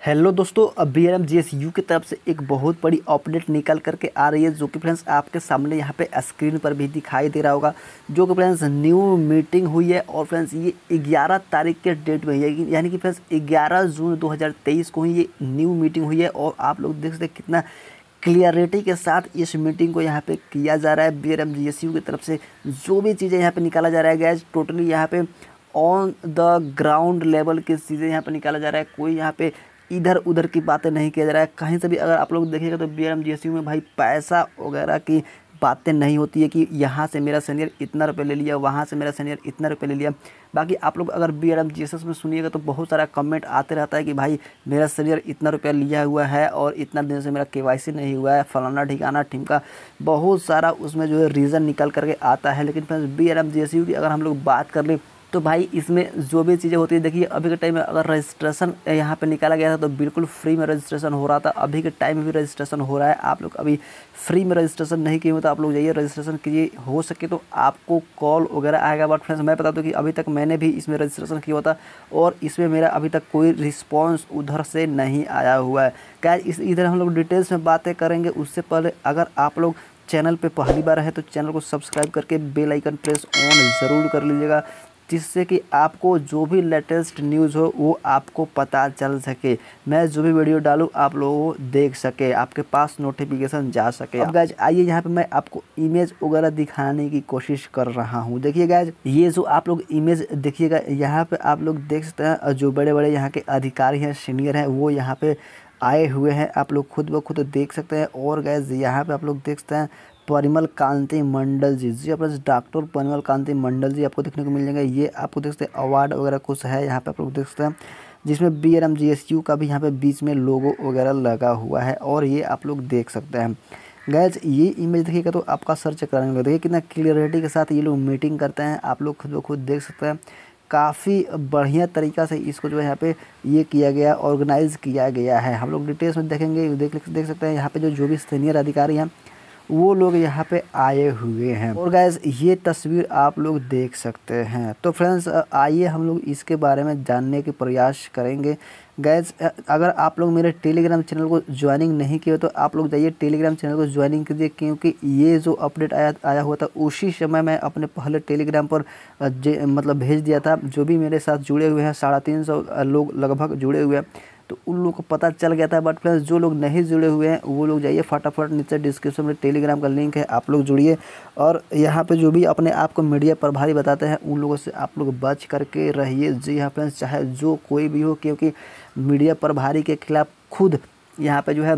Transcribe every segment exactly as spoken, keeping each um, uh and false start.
Hello दोस्तों, अब B R M G S U की तरफ से एक बहुत बड़ी अपडेट निकल करके आ रही है, जो कि फ्रेंड्स आपके सामने यहाँ पे स्क्रीन पर भी दिखाई दे रहा होगा। जो कि फ्रेंड्स न्यू मीटिंग हुई है और फ्रेंड्स ये ग्यारह तारीख के डेट में है, यानी कि फ्रेंड्स ग्यारह जून दो हज़ार तेईस को ही ये न्यू मीटिंग हुई है। और आप लोग देख सकते हैं कितना क्लियरिटी के साथ इस मीटिंग को यहाँ पे किया जा रहा है। B R M G S U की तरफ से जो भी चीज़ें यहाँ पे निकाला जा रहा है गैस, टोटली यहाँ पे ऑन द ग्राउंड लेवल की चीज़ें यहाँ पे निकाला जा रहा है। कोई यहाँ पे इधर उधर की बातें नहीं किया जा रहा है कहीं से भी। अगर आप लोग देखिएगा तो B R M G S U में भाई पैसा वगैरह की बातें नहीं होती है कि यहाँ से मेरा सीनियर इतना रुपये ले लिया, वहाँ से मेरा सीनियर इतना रुपये ले लिया। बाकी आप लोग अगर B R M G S S में सुनिएगा तो बहुत सारा कमेंट आते रहता है कि भाई मेरा सीनियर इतना रुपया लिया हुआ है और इतना दिन से मेरा के वाई सी नहीं हुआ है, फलाना ठिकाना ठिमका, बहुत सारा उसमें जो है रीज़न निकल करके आता है। लेकिन friends B R M G S U की अगर हम लोग बात कर लें तो भाई इसमें जो भी चीज़ें होती है, देखिए अभी के टाइम में अगर रजिस्ट्रेशन यहाँ पे निकाला गया था तो बिल्कुल फ्री में रजिस्ट्रेशन हो रहा था। अभी के टाइम में भी रजिस्ट्रेशन हो रहा है। आप लोग अभी फ्री में रजिस्ट्रेशन नहीं किए हो तो आप लोग जाइए रजिस्ट्रेशन कीजिए, हो सके तो आपको कॉल वगैरह आएगा। बट फ्रेंड्स मैं बता दूँ कि अभी तक मैंने भी इसमें रजिस्ट्रेशन किया होता और इसमें मेरा अभी तक कोई रिस्पॉन्स उधर से नहीं आया हुआ है। क्या इस इधर हम लोग डिटेल्स में बातें करेंगे। उससे पहले अगर आप लोग चैनल पे पहली बार है तो चैनल को सब्सक्राइब करके बेल आइकन प्रेस ऑन ज़रूर कर लीजिएगा, जिससे कि आपको जो भी लेटेस्ट न्यूज़ हो वो आपको पता चल सके। मैं जो भी वीडियो डालूँ आप लोगों को देख सके, आपके पास नोटिफिकेशन जा सके। अब गाइज आइए यहाँ पे मैं आपको इमेज वगैरह दिखाने की कोशिश कर रहा हूँ। देखिए गाइज, ये जो आप लोग इमेज देखिएगा यहाँ पे आप लोग देख सकते हैं जो बड़े बड़े यहाँ के अधिकारी हैं, सीनियर हैं, वो यहाँ पे आए हुए हैं। आप लोग खुद ब खुद देख सकते हैं। और गाइज यहाँ पे आप लोग देख सकते हैं परिमल कांति मंडल जी जी अपने डॉक्टर परिमल कांति मंडल जी आपको देखने को मिल जाएंगे। ये आपको देख सकते हैं अवार्ड वगैरह कुछ है यहाँ पे आप लोग देख सकते हैं, जिसमें B R M G S U का भी यहाँ पे बीच में लोगो वगैरह लगा हुआ है। और ये आप लोग देख सकते हैं गैज, ये इमेज देखिएगा तो आपका सर्च कराने लगे। देखिए कितना क्लियरिटी के साथ ये लोग मीटिंग करते हैं, आप लोग खुद ब खुद देख सकते हैं। काफ़ी बढ़िया तरीक़ा से इसको जो है यहाँ पे ये किया गया, ऑर्गेनाइज़ किया गया है। हम लोग डिटेल्स में देखेंगे, देख देख सकते हैं यहाँ पे जो जो भी सीनियर अधिकारी हैं वो लोग यहाँ पे आए हुए हैं। और गैस ये तस्वीर आप लोग देख सकते हैं। तो फ्रेंड्स आइए हम लोग इसके बारे में जानने के प्रयास करेंगे। गैस अगर आप लोग मेरे टेलीग्राम चैनल को ज्वाइनिंग नहीं किए तो आप लोग जाइए टेलीग्राम चैनल को ज्वाइनिंग कीजिए, क्योंकि ये जो अपडेट आया आया हुआ था उसी समय मैं अपने पहले टेलीग्राम पर मतलब भेज दिया था। जो भी मेरे साथ जुड़े हुए हैं, साढ़े तीन सौ लोग लगभग जुड़े हुए हैं, तो उन लोगों को पता चल गया था। बट फ्रेंड्स जो लोग नहीं जुड़े हुए हैं वो लोग जाइए फटाफट, नीचे डिस्क्रिप्शन में टेलीग्राम का लिंक है, आप लोग जुड़िए। और यहाँ पे जो भी अपने आप को मीडिया प्रभारी बताते हैं उन लोगों से आप लोग बच करके रहिए। जी हाँ फ्रेंड्स, चाहे जो कोई भी हो, क्योंकि मीडिया प्रभारी के खिलाफ खुद यहाँ पे जो है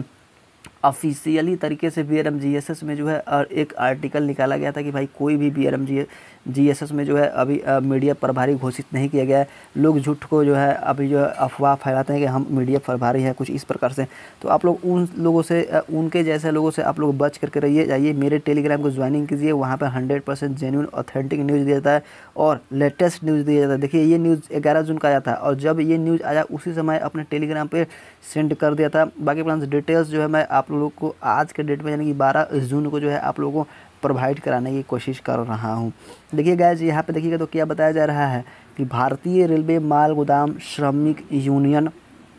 ऑफिशियली तरीके से B R M G S S में जो है और एक आर्टिकल निकाला गया था कि भाई कोई भी B R M G S S में जो है अभी मीडिया प्रभारी घोषित नहीं किया गया है। लोग झूठ को जो है अभी जो है अफवाह फैलाते हैं कि हम मीडिया प्रभारी हैं, कुछ इस प्रकार से। तो आप लोग उन लोगों से, उनके जैसे लोगों से आप लोग बच करके रहिए। जाइए मेरे टेलीग्राम को ज्वाइनिंग कीजिए, वहाँ पर hundred percent genuine authentic news दिया जाता है और लेटेस्ट न्यूज़ दिया जाता है। देखिए ये न्यूज़ ग्यारह जून का आया था और जब ये न्यूज़ आया उसी समय अपने टेलीग्राम पर सेंड कर दिया था। बाकी फ्रेंड्स डिटेल्स जो है मैं आप लोगों को आज के डेट में यानी कि बारह जून को जो है आप लोगों को प्रोवाइड कराने की कोशिश कर रहा हूं। देखिए गाइस यहाँ पे देखिएगा तो क्या बताया जा रहा है कि भारतीय रेलवे माल गोदाम श्रमिक union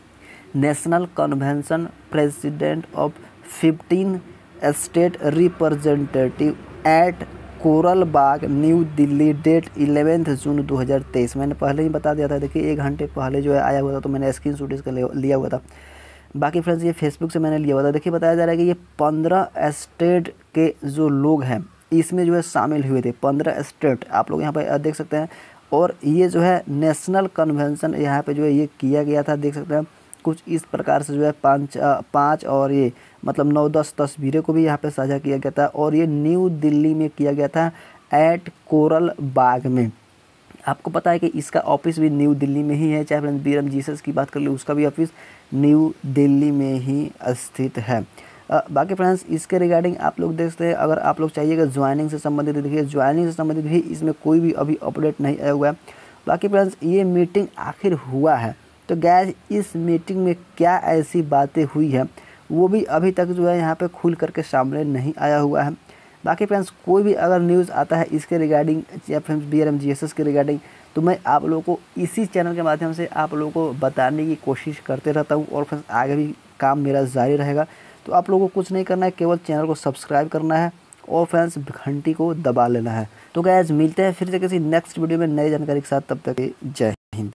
national convention president of fifteen state representative at Karol Bagh New Delhi date eleventh June दो हज़ार तेईस। मैंने पहले ही बता दिया था, देखिए एक घंटे पहले जो है आया हुआ था, तो मैंने स्क्रीन शॉट इसका लिया हुआ था। बाकी फ्रेंड्स ये फेसबुक से मैंने लिया हुआ था। देखिए बताया जा रहा है कि ये पंद्रह स्टेट के जो लोग हैं इसमें जो है शामिल हुए थे, पंद्रह स्टेट आप लोग यहाँ पर देख सकते हैं। और ये जो है नेशनल कन्वेंशन यहाँ पे जो है ये किया गया था, देख सकते हैं कुछ इस प्रकार से जो है पाँच पाँच और ये मतलब नौ दस तस्वीरें को भी यहाँ पे साझा किया गया था। और ये न्यू दिल्ली में किया गया था एट कोरल बाग में। आपको पता है कि इसका ऑफिस भी न्यू दिल्ली में ही है। चाहे friends B R M G S S की बात कर ले, उसका भी ऑफिस न्यू दिल्ली में ही स्थित है। आ, बाकी फ्रेंड्स इसके रिगार्डिंग आप लोग देख सकते हैं, अगर आप लोग चाहिएगा ज्वाइनिंग से संबंधित, देखिए ज्वाइनिंग से संबंधित भी इसमें कोई भी अभी अपडेट नहीं आया हुआ है। बाकी फ्रेंड्स ये मीटिंग आखिर हुआ है तो गैस इस मीटिंग में क्या ऐसी बातें हुई है वो भी अभी तक जो है यहाँ पे खुल करके सामने नहीं आया हुआ है। बाकी फ्रेंड्स कोई भी अगर न्यूज़ आता है इसके रिगार्डिंग या friends B R M G S S के रिगार्डिंग तो मैं आप लोगों को इसी चैनल के माध्यम से आप लोगों को बताने की कोशिश करते रहता हूँ। और फ्रेंड्स आगे भी काम मेरा जारी रहेगा। तो आप लोगों को कुछ नहीं करना है, केवल चैनल को सब्सक्राइब करना है और फ्रेंड्स घंटी को दबा लेना है। तो गाइस मिलते हैं फिर से किसी नेक्स्ट वीडियो में नई जानकारी के साथ, तब तक जय।